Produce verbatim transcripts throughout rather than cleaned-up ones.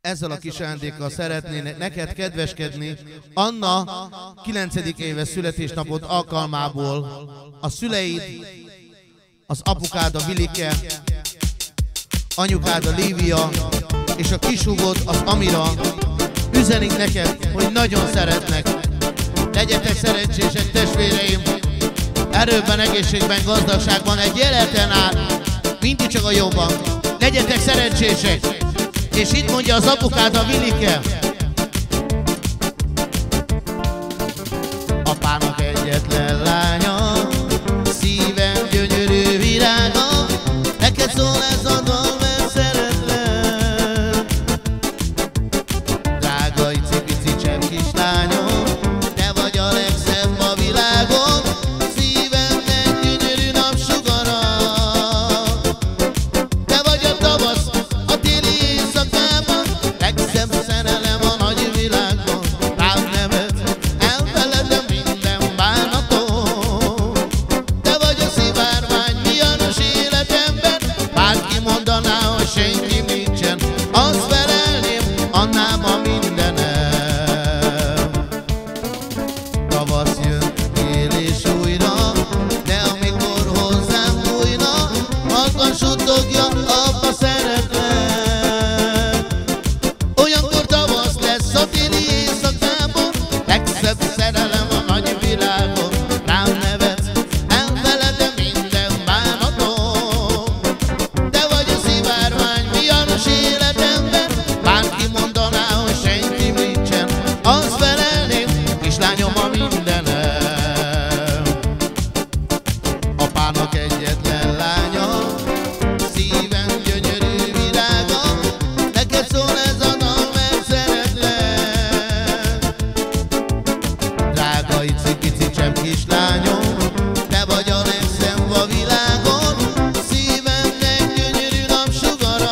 ezzel a kis ajándékkal szeretnének neked kedveskedni Anna kilencedik éves születésnapod alkalmából. A szüleid, az apukád a Vilike, anyukád a Lívia, és a kisugod az Amira üzenik neked, hogy nagyon szeretnek. Legyetek szerencsések, testvéreim, erőben, egészségben, gazdagságban, egy életen át, mindig csak a jobban. Legyetek szerencsések! És itt mondja az apukád a Vilike: apának egyetlen lánya, szívem gyönyörű virága, neked szól ez a dal, mert szeretlek. Drága icipici csepp kislányom, te vagy a legszebb a világon, szívemnek gyönyörű napsugara. Te vagy a tavasz, a téli éjszakában, legszebb szerelem a nagy világon. Rád nevet, elfeledem minden bánatom. Te vagy a szivárvány, mianos életemben, bárki mondaná, hogy senki nincsen, azt felelném, annám a mindenem. Tavasz jön, tél és újra, de amikor hozzám bújna, halkan suttogja, apa szeretlek. Olyankor tavasz lesz a téli éjszakában, legszebb szerelem a nagy világon. Rám nevetsz, elfeledem minden bánatom. Te vagy a szivárvány, mianos életemben, bárki mondaná, hogy senki nincsen, azt felelném, kislányom a mindenem. Apának egyetlen lánya, szívem gyönyörű virága, neked szól ez a dal, mert szeretlek. Drága icipici csepp kislányom, te vagy a legszebb a világon, szívemnek gyönyörű napsugara.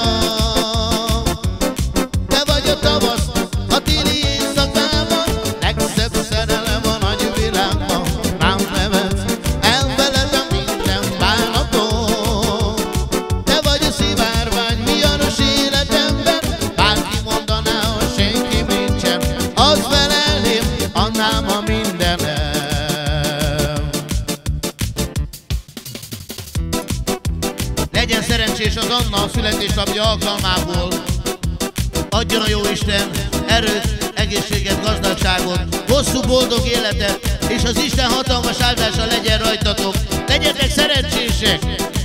Te vagy a tavasz, a téli éjszakában, legszebb szerelem a nagy világban. Rám nevetsz, elfeledem minden bánatom. Te vagy a szivárvány, mianos életemben, bárki mondaná, hogy senki nincsen, azt felelném, annám a mindenem. Legyen szerencsés az Anna a születésnapja alkalmából. Adjon a Jóisten erőt, egészséget, gazdagságot, hosszú boldog életet, és az Isten hatalmas áldása legyen rajtatok. Legyetek szerencsések!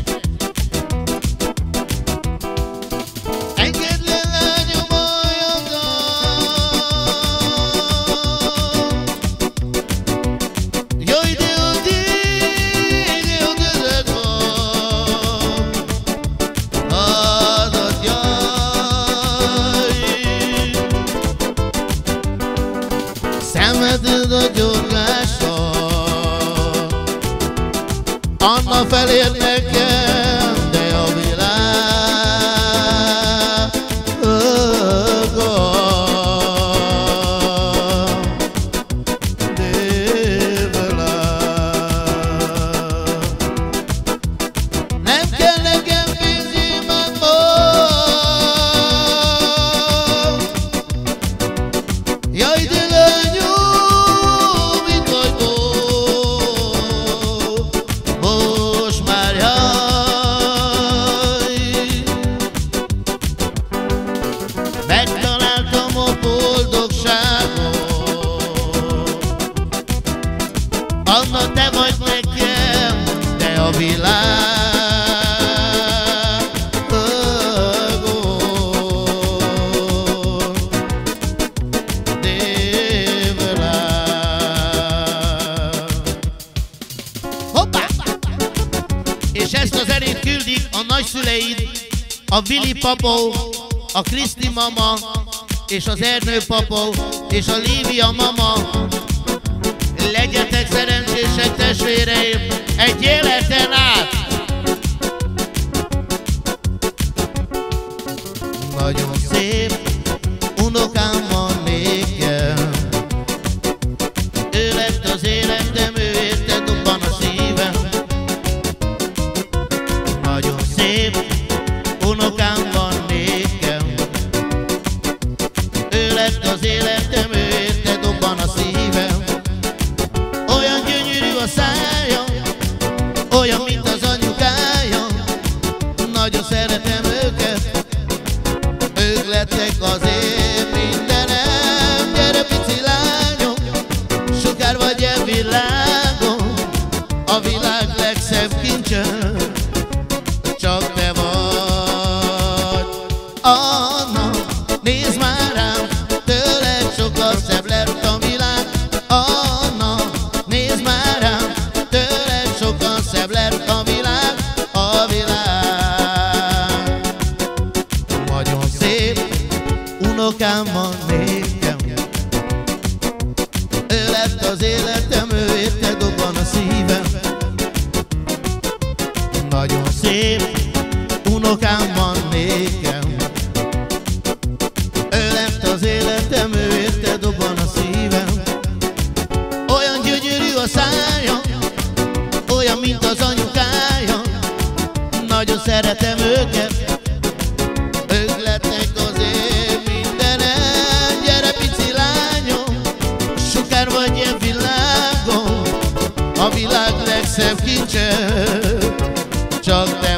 Engedlen lányom ajagam, jaj de jó, de jó között van, adott jaj. Szemeded a gyorgással, Anna felér nekem, de a világ nem kell nekem pénzimádból, jaj de lányom, itt vagy most már jaj. Megtaláltam a boldogságot, Anna, te vagy nekem, de a világ hoppá! És ezt a zenét küldik a nagyszüleid, a Vili papa, a Kriszti mama, és az Ernő papa, és a Lívia mama. Legyetek szerencsések, testvéreim, egy életen át! Nagyon szép unokám van nékem, ő lett az életem, ő érte dobban a szívem. Nagyon szép unokám van nékem, lett az életem, ő érte dobban a szívem. Olyan gyönyörű a szája, olyan, mint az anyukája. Nagyon szeretem őket, ők lettek az én mindenem. Gyere pici lányom, sokár vagy e világon, a világ legszebb kincse csak te vagy. Anna, nézd már rám, tőled sokkal szebb lett a világ. Anna, nézd már rám, tőled sokkal szebb lett a világ, a világ. Nagyon szép unokám van nékem, ő lett az életem, ő érte dobban a szívem. Nagyon szép unokám van nékem, ő lett az életem, ő érte dobban a szívem. Olyan gyönyörű a szája, olyan, mint az anyukája. Nagyon szeretem őket, ők lettek az én mindenem. Gyere pici lányom, sokár vagy e világon, a világ legszebb kincse csak te